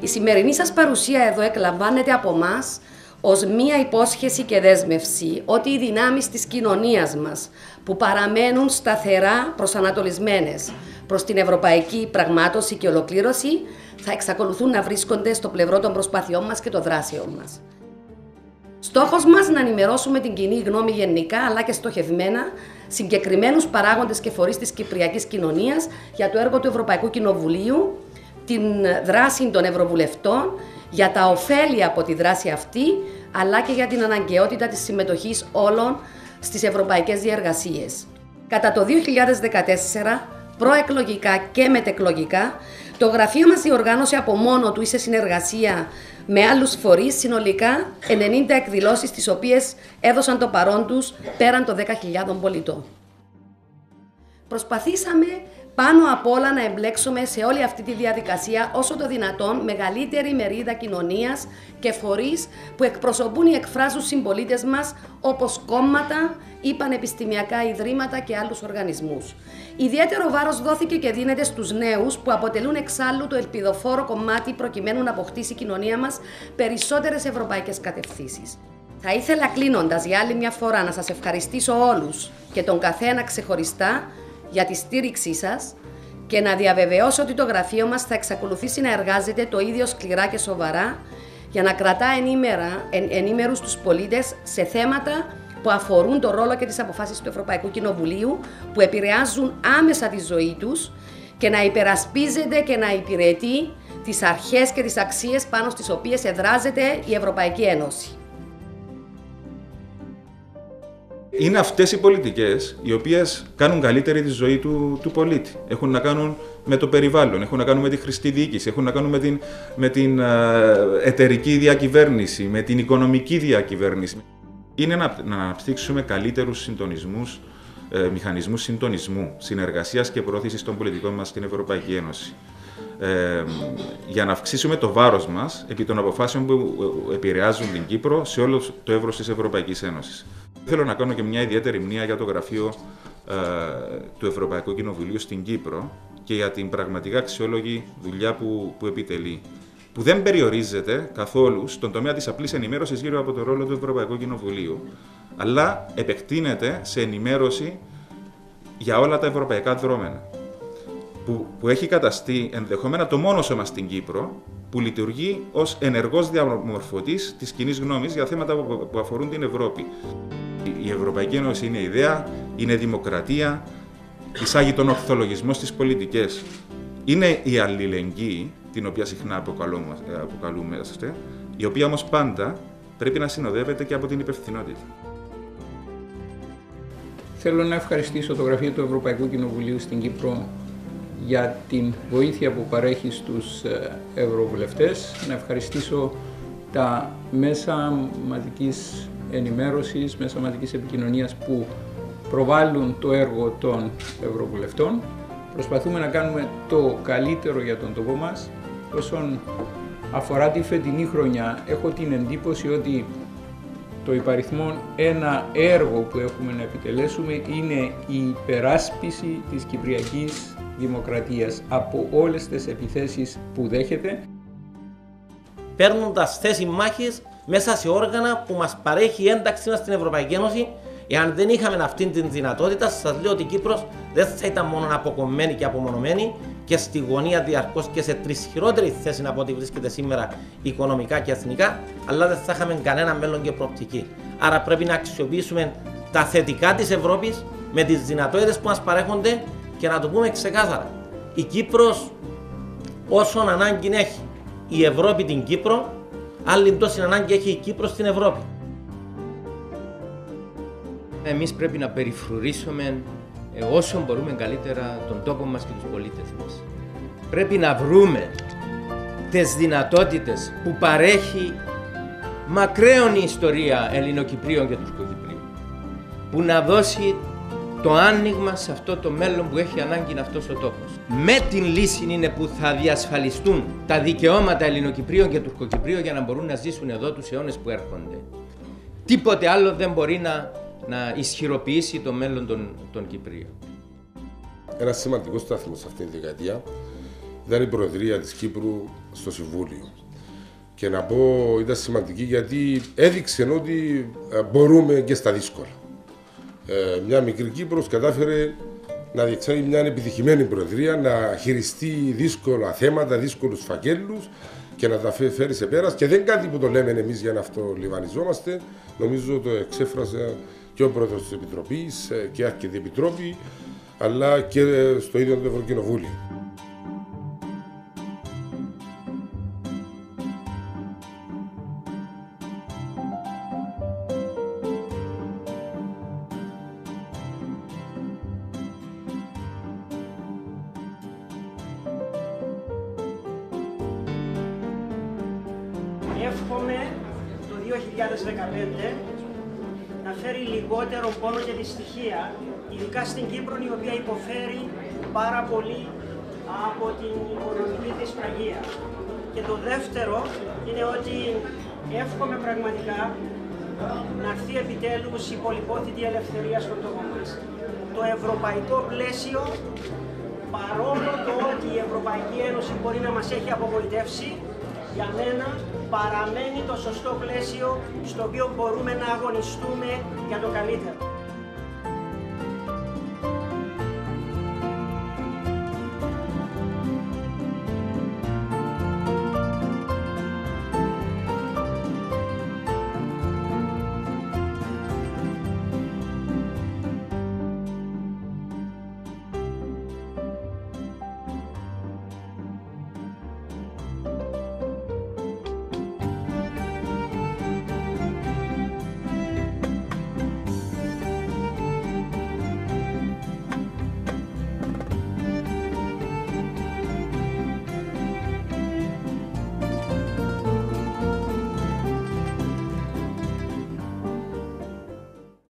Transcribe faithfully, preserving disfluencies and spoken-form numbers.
Η σημερινή σας παρουσία εδώ εκλαμβάνεται από μας ως μία υπόσχεση και δέσμευση ότι οι δυνάμεις της κοινωνίας μας που παραμένουν σταθερά προσανατολισμένες προς την ευρωπαϊκή πραγμάτωση και ολοκλήρωση θα εξακολουθούν να βρίσκονται στο πλευρό των προσπαθειών μας και των δράσεων μας. Στόχος μας να ενημερώσουμε την κοινή γνώμη γενικά, αλλά και στοχευμένα συγκεκριμένους παράγοντες και φορείς της κυπριακής κοινωνίας για το έργο του Ευρωπαϊκού Κοινοβουλίου, την δράση των Ευρωβουλευτών, για τα ωφέλη από τη δράση αυτή, αλλά και για την αναγκαιότητα της συμμετοχής όλων στις ευρωπαϊκές διεργασίες. Κατά το δύο χιλιάδες δεκατέσσερα, προεκλογικά και μετεκλογικά, το γραφείο μας διοργάνωσε από μόνο του ή σε συνεργασία με άλλους φορείς συνολικά ενενήντα εκδηλώσεις, τις οποίες έδωσαν το παρόν τους πέραν των δέκα χιλιάδων πολιτών. Προσπαθήσαμε πάνω απ' όλα να εμπλέξουμε σε όλη αυτή τη διαδικασία όσο το δυνατόν μεγαλύτερη μερίδα κοινωνίας και φορείς που εκπροσωπούν ή εκφράζουν συμπολίτες μας, όπως κόμματα ή πανεπιστημιακά ιδρύματα και άλλους οργανισμούς. Ιδιαίτερο βάρος δόθηκε και δίνεται στους νέους, που αποτελούν εξάλλου το ελπιδοφόρο κομμάτι προκειμένου να αποκτήσει η κοινωνία μας περισσότερες ευρωπαϊκές κατευθύνσεις. Θα ήθελα κλείνοντας για άλλη μια φορά να σας ευχαριστήσω όλους και τον καθένα ξεχωριστά για τη στήριξή σας και να διαβεβαιώσω ότι το γραφείο μας θα εξακολουθήσει να εργάζεται το ίδιο σκληρά και σοβαρά για να κρατά ενήμερα, εν, ενήμερους τους πολίτες σε θέματα που αφορούν το ρόλο και τις αποφάσεις του Ευρωπαϊκού Κοινοβουλίου, που επηρεάζουν άμεσα τη ζωή τους, και να υπερασπίζεται και να υπηρετεί τις αρχές και τις αξίες πάνω στις οποίες εδράζεται η Ευρωπαϊκή Ένωση. Είναι αυτές οι πολιτικές οι οποίες κάνουν καλύτερη τη ζωή του, του πολίτη. Έχουν να κάνουν με το περιβάλλον, έχουν να κάνουν με τη χρηστή διοίκηση, έχουν να κάνουν με την, με την uh, εταιρική διακυβέρνηση, με την οικονομική διακυβέρνηση. Είναι να, να αναπτύξουμε καλύτερους συντονισμούς, ε, μηχανισμούς συντονισμού, συνεργασίας και προώθησης των πολιτικών μας στην Ευρωπαϊκή Ένωση. Ε, για να αυξήσουμε το βάρος μας επί των αποφάσεων που επηρεάζουν την Κύπρο σε όλο το εύρος της Ευρωπαϊκής Ένωσης. Θέλω να κάνω και μια ιδιαίτερη μνήα για το γραφείο ε, του Ευρωπαϊκού Κοινοβουλίου στην Κύπρο και για την πραγματικά αξιόλογη δουλειά που, που επιτελεί, που δεν περιορίζεται καθόλου στον τομέα της απλής ενημέρωσης γύρω από το ρόλο του Ευρωπαϊκού Κοινοβουλίου, αλλά επεκτείνεται σε ενημέρωση για όλα τα ευρωπαϊκά δρόμενα, που, που έχει καταστεί ενδεχομένα το μόνο σώμα στην Κύπρο που λειτουργεί ως ενεργός διαμορφωτής της κοινής γνώμης για θέματα που, που αφορούν την Ευρώπη. Η Ευρωπαϊκή Ένωση είναι ιδέα, είναι δημοκρατία, εισάγει τον ορθολογισμό στις πολιτικές. Είναι η αλληλεγγύη, την οποία συχνά αποκαλούμαστε, η οποία όμως πάντα πρέπει να συνοδεύεται και από την υπευθυνότητα. Θέλω να ευχαριστήσω το Γραφείο του Ευρωπαϊκού Κοινοβουλίου στην Κύπρο για την βοήθεια που παρέχει στους ευρωβουλευτές, να ευχαριστήσω τα μέσα μαζικής ενημέρωσης, μέσα μαζικής επικοινωνίας που προβάλλουν το έργο των ευρωβουλευτών. Προσπαθούμε να κάνουμε το καλύτερο για τον τόπο μας. Όσον αφορά τη φετινή χρονιά, έχω την εντύπωση ότι το υπαριθμόν ένα έργο που έχουμε να επιτελέσουμε είναι η υπεράσπιση της κυπριακής δημοκρατίας από όλες τις επιθέσεις που δέχεται. Παίρνοντας θέση μάχης μέσα σε όργανα που μας παρέχει ένταξη μας στην Ευρωπαϊκή Ένωση. Εάν δεν είχαμε αυτή την δυνατότητα, σας λέω ότι η Κύπρος δεν θα ήταν μόνο αποκομμένη και απομονωμένη και στη γωνία διαρκώς και σε τρισχυρότερη θέση από ό,τι βρίσκεται σήμερα οικονομικά και εθνικά, αλλά δεν θα είχαμε κανένα μέλλον και προοπτική. Άρα πρέπει να αξιοποιήσουμε τα θετικά της Ευρώπης με τις δυνατότητες που μας παρέχονται και να το πούμε ξεκάθαρα. Η Κύπρος, όσον ανάγκη έχει η Ευρώπη την Κύπρο, άλλη τόση ανάγκη έχει η Κύπρος στην Ευρώπη. Εμείς πρέπει να περιφρουρήσουμε όσο μπορούμε καλύτερα τον τόπο μας και τους πολίτες μας. Πρέπει να βρούμε τις δυνατότητες που παρέχει μακραίων η ιστορία Ελληνοκυπρίων και Τουρκοκυπρίων, που να δώσει το άνοιγμα σε αυτό το μέλλον που έχει ανάγκη αυτός ο τόπος. Με την λύση είναι που θα διασφαλιστούν τα δικαιώματα Ελληνοκυπρίων και Τουρκοκυπρίων για να μπορούν να ζήσουν εδώ τους αιώνες που έρχονται. Τίποτε άλλο δεν μπορεί να, να ισχυροποιήσει το μέλλον των, των Κυπρίων. Ένα σημαντικό σταθμό σε αυτήν τη δεκαετία ήταν η Προεδρία της Κύπρου στο Συμβούλιο. Και να πω, ήταν σημαντική γιατί έδειξε ότι μπορούμε και στα δύσκολα. Ε, μια μικρή Κύπρος κατάφερε να διεξάγει μια επιτυχημένη Προεδρία, να χειριστεί δύσκολα θέματα, δύσκολους φακέλους και να τα φέρει σε πέρας. Και δεν κάτι που το λέμε εμείς για να αυτολιβανιζόμαστε. Νομίζω το εξέφρασε και ο Πρόεδρος της Επιτροπής και αρκετοί επιτρόποι, αλλά και στο ίδιο το Ευρωκοινοβούλιο. Εύχομαι το δύο χιλιάδες δεκαπέντε να φέρει λιγότερο πόνο και δυστυχία, ειδικά στην Κύπρο, η οποία υποφέρει πάρα πολύ από την οικονομική της πραγία. Και το δεύτερο είναι ότι εύχομαι πραγματικά να έρθει επιτέλους η πολυπόθητη ελευθερία στον τόπο μας. Το ευρωπαϊκό πλαίσιο, παρόλο το ότι η Ευρωπαϊκή Ένωση μπορεί να μας έχει απογοητεύσει, για μένα παραμένει το σωστό πλαίσιο στο οποίο μπορούμε να αγωνιστούμε για το καλύτερο.